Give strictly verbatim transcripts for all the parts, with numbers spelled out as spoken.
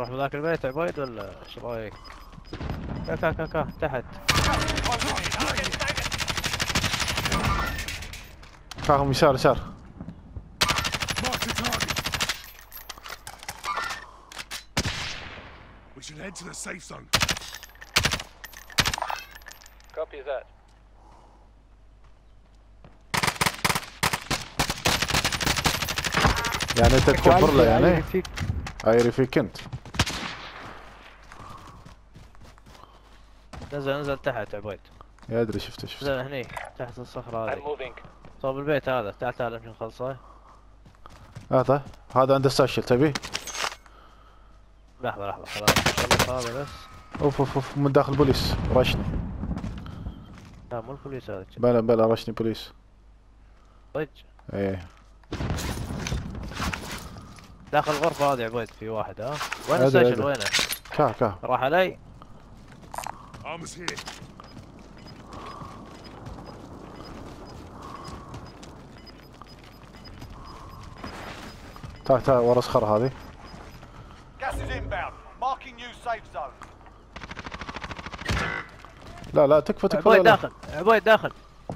نروح بذاك البيت عبيد ولا ايش رايك؟ كا كا كا كا تحت. كاهم يسار يسار. We should head to the safe zone. Copy that. يعني انت تكبر له يعني؟ عايري فيك. عايري فيك انت. نزل نزل تحت عبيد. يا ادري شفته شفته. نزل هني تحت الصخرة هذه. صوب البيت هذا، تعال تعال امشي نخلصه. هذا هذا عنده ساشل تبي؟ لحظة لحظة خلاص هذا بس. اوف اوف اوف من داخل بوليس رشني. لا مو البوليس هذا. بلا بلا رشني بوليس. صدق؟ ايه. داخل الغرفة هذه عبيد في واحد ها؟ وين الساشل وينه؟ كا كا. راح علي؟ Armor's here. تعال تعال ورا الصخرة هذه. Gas is inbound. Marking new safe zone. لا لا تكفى تكفى. عبيد داخل، عبيد داخل.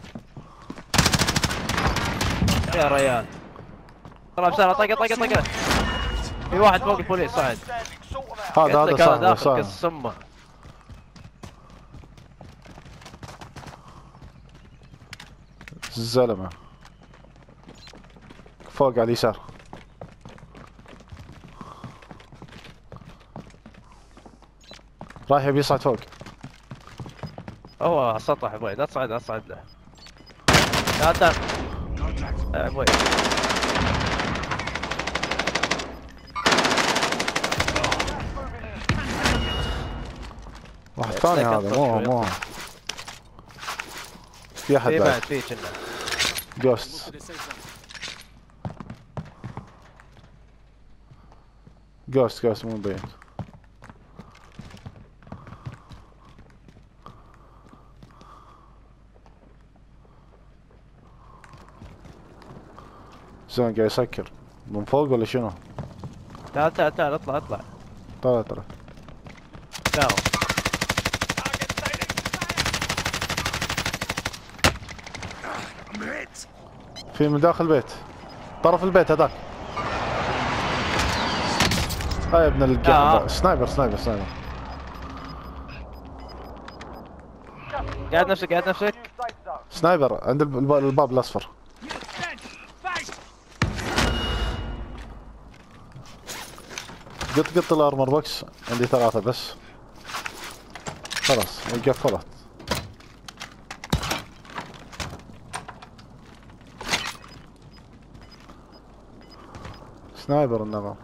يا ريال. طلع بسرعة طقه طقه طقه. في واحد فوق البوليس صعد. هذا هذا صح داخل صح. قسمه. الزلمة فوق على اليسار. رايح يبي يصعد فوق. هو على السطح عبيد، لا تصعد لا تصعد له. تعال تعال. عبيد. واحد ثاني هذا مو مو في احد في بعد. بعد في كنا. جوست جوست جوست مو مبين. زين قاعد يسكر من فوق ولا شنو؟ تعال تعال تعال اطلع اطلع. طلع طلع. داون. في من داخل البيت طرف البيت هذاك. هاي يا ابن القحبة. سنايبر سنايبر سنايبر. قاعد نفسك قاعد نفسك. سنايبر عند الب- الباب الاصفر. قط قط الارمر بوكس عندي ثلاثة بس. خلاص قفلت. سنايبر انما.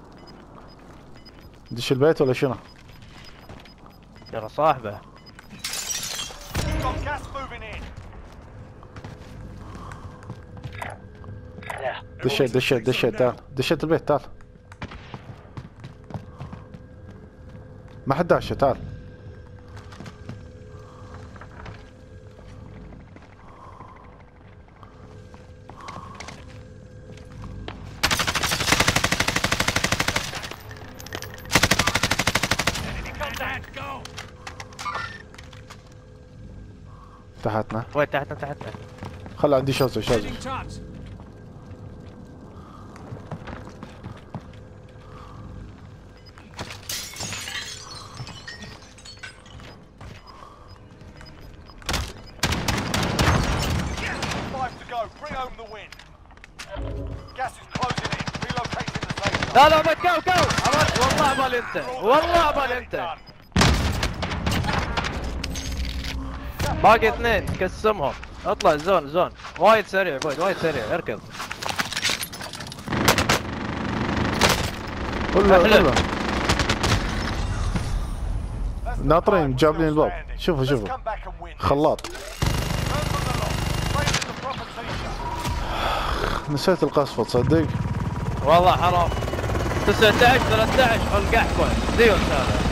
دش البيت ولا شنو؟ يلا صاحبه. Got gas moving in. دشيت دشيت دشيت تعال دشيت البيت تعال. ما حد داشه تعال. تحتنا. وين تحتنا تحتنا. خل عندي شوزة شوزة. Five to go. Bring home the win. Gas is closing in. Relocating the safe zone. لا لا ما جو جو. والله عبالي انت والله عبالي انت. باقي اثنين قسمهم. اطلع زون زون. وايد سريع بويد وايد سريع اركض. كله كله ناطرين جابلين الباب. شوفوا شوفوا خلاط. نسيت القصفة تصدق؟ والله حرام. تسعة عشر ثلاثة عشر القحبة ديوس هذا.